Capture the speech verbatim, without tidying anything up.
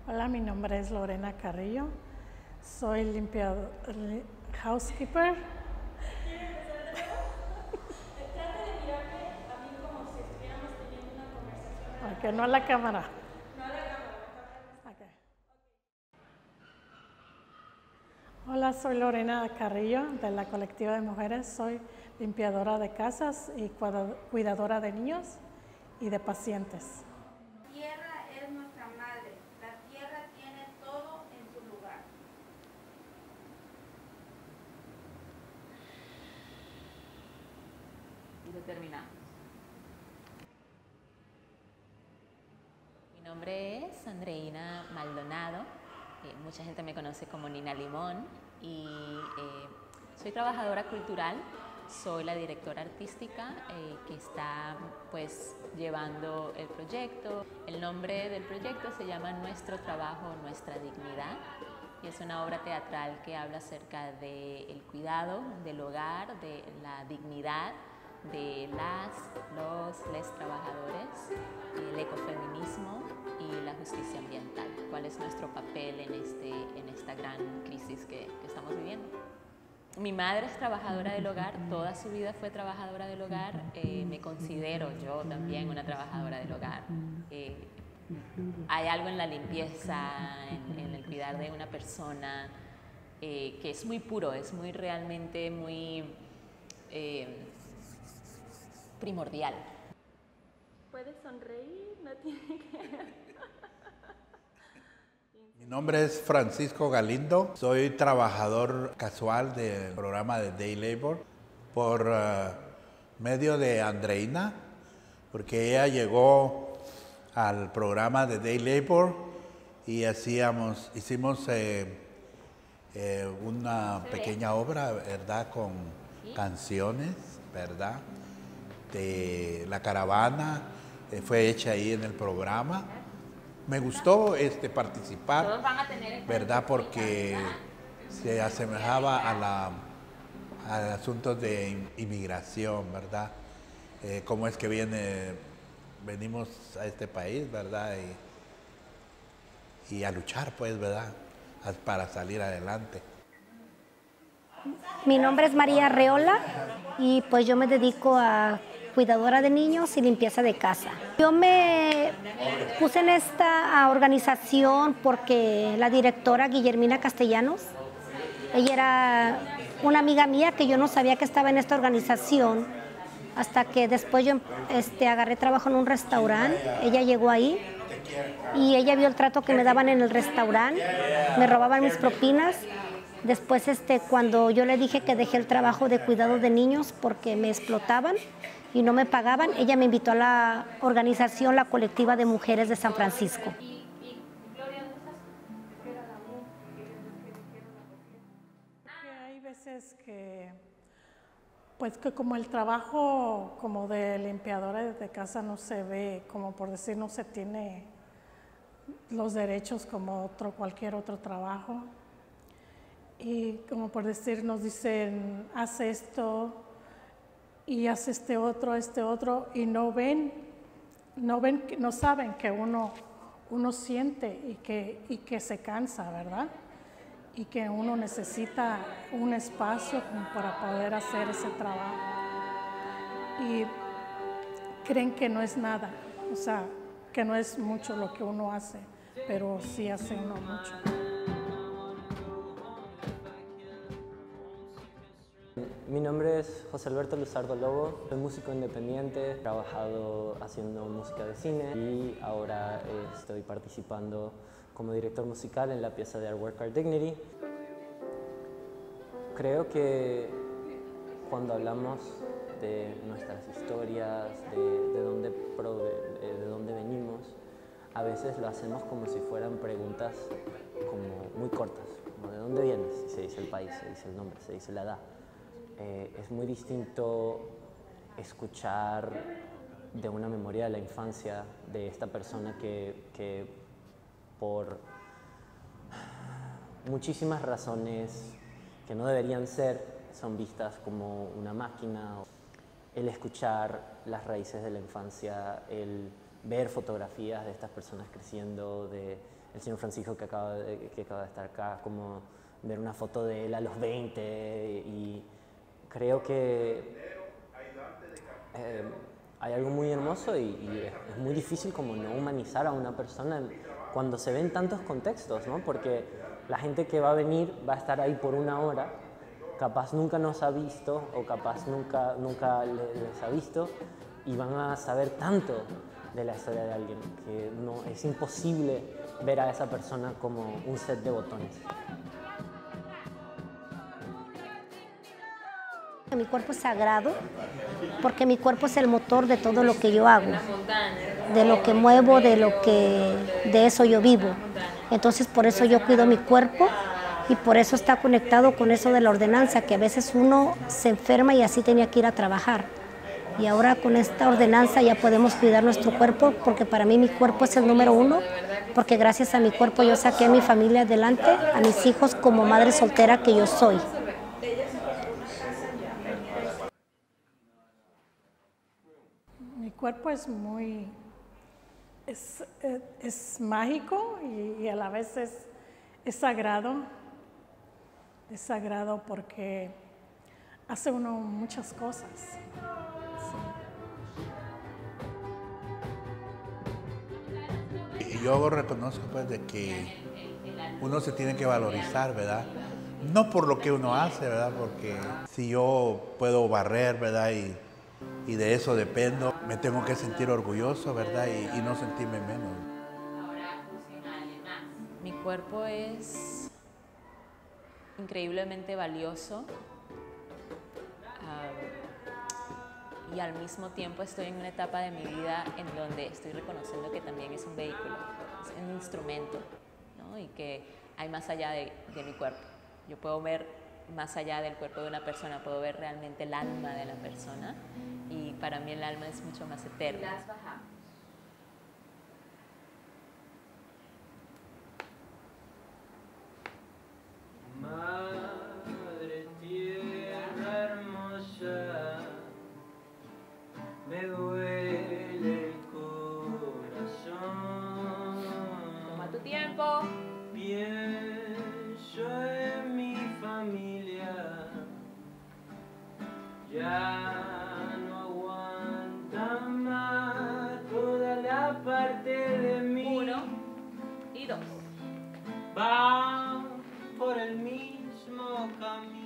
Hola, mi nombre es Lorena Carrillo, soy limpiador, housekeeper. Trata de mirarme a mí como si estuviéramos teniendo una conversación. Ok, no a la cámara. No a la cámara. Okay. Hola, soy Lorena Carrillo de la colectiva de mujeres. Soy limpiadora de casas y cuidadora de niños y de pacientes. La tierra es nuestra madre. La tierra tiene todo en su lugar. Y lo terminamos. Mi nombre es Andreina Maldonado. Eh, mucha gente me conoce como Nina Limón y eh, soy trabajadora cultural. Soy la directora artística eh, que está pues llevando el proyecto. El nombre del proyecto se llama Nuestro Trabajo, Nuestra Dignidad y es una obra teatral que habla acerca del cuidado del hogar, de la dignidad de las, los, les trabajadores, el ecofeminismo y la justicia ambiental. ¿Cuál es nuestro papel en, este, en esta gran crisis que, que estamos viviendo? Mi madre es trabajadora del hogar, toda su vida fue trabajadora del hogar, eh, me considero yo también una trabajadora del hogar. Eh, hay algo en la limpieza, en, en el cuidar de una persona, eh, que es muy puro, es muy realmente muy eh, primordial. Puedes sonreír, no tiene que... Mi nombre es Francisco Galindo, soy trabajador casual del programa de Day Labor por uh, medio de Andreina, porque ella llegó al programa de Day Labor y hacíamos, hicimos eh, eh, una pequeña obra, ¿verdad?, con canciones, ¿verdad?, de la caravana, eh, fue hecha ahí en el programa. Me gustó este, participar, Todos van a tener ¿verdad?, porque se asemejaba a la, al asunto de inmigración, ¿verdad? Eh, cómo es que viene, venimos a este país, ¿verdad? Y, y a luchar, pues, ¿verdad?, para salir adelante. Mi nombre es María Arreola y pues yo me dedico a cuidadora de niños y limpieza de casa. Yo me puse en esta organización porque la directora Guillermina Castellanos, ella era una amiga mía que yo no sabía que estaba en esta organización hasta que después yo este, agarré trabajo en un restaurante, ella llegó ahí y ella vio el trato que me daban en el restaurante, me robaban mis propinas. Después, este, cuando yo le dije que dejé el trabajo de cuidado de niños porque me explotaban y no me pagaban, ella me invitó a la organización, la colectiva de mujeres de San Francisco. Hay veces que, pues que como el trabajo como de limpiadora de casa no se ve, como por decir, no se tiene los derechos como otro, cualquier otro trabajo. Y como por decir, nos dicen, haz esto y haz este otro, este otro, y no ven, no ven, no saben que uno, uno siente y que, y que se cansa, ¿verdad? Y que uno necesita un espacio como para poder hacer ese trabajo. Y creen que no es nada, o sea, que no es mucho lo que uno hace, pero sí hace uno mucho. Mi nombre es José Alberto Luzardo Lobo, soy músico independiente, he trabajado haciendo música de cine y ahora estoy participando como director musical en la pieza de Our Work, Our Dignity. Creo que cuando hablamos de nuestras historias, de, de, dónde, de dónde venimos, a veces lo hacemos como si fueran preguntas como muy cortas, como ¿de dónde vienes? Y se dice el país, se dice el nombre, se dice la edad. Eh, es muy distinto escuchar de una memoria de la infancia de esta persona que, que por muchísimas razones que no deberían ser, son vistas como una máquina. El escuchar las raíces de la infancia, el ver fotografías de estas personas creciendo, de el señor Francisco que acaba de, que acaba de estar acá, como ver una foto de él a los veinte, y creo que eh, hay algo muy hermoso y, y es, es muy difícil como no humanizar a una persona cuando se ven tantos contextos, ¿no? Porque la gente que va a venir va a estar ahí por una hora, capaz nunca nos ha visto o capaz nunca, nunca les ha visto, y van a saber tanto de la historia de alguien que no, es imposible ver a esa persona como un set de botones. Mi cuerpo es sagrado porque mi cuerpo es el motor de todo lo que yo hago, de lo que muevo, de lo que de eso yo vivo. Entonces por eso yo cuido mi cuerpo y por eso está conectado con eso de la ordenanza, que a veces uno se enferma y así tenía que ir a trabajar. Y ahora con esta ordenanza ya podemos cuidar nuestro cuerpo, porque para mí mi cuerpo es el número uno, porque gracias a mi cuerpo yo saqué a mi familia adelante, a mis hijos como madre soltera que yo soy. Mi cuerpo es muy, es, es, es mágico y, y a la vez es, es sagrado. Es sagrado porque hace uno muchas cosas. Sí. Y yo reconozco pues de que uno se tiene que valorizar, ¿verdad? No por lo que uno hace, ¿verdad? Porque si yo puedo barrer, ¿verdad? Y, y de eso dependo, me tengo que sentir orgulloso, ¿verdad? Y, y no sentirme menos. Mi cuerpo es increíblemente valioso um, y al mismo tiempo estoy en una etapa de mi vida en donde estoy reconociendo que también es un vehículo, es un instrumento, ¿no? Y que hay más allá de, de mi cuerpo. Yo puedo ver más allá del cuerpo de una persona, puedo ver realmente el alma de la persona, y para mí el alma es mucho más eterna. Madre tierra hermosa, me duele el corazón. Toma tu tiempo. Pienso en mi familia, ya no aguanta más toda la parte de mí. Uno y dos. Va por el mismo camino.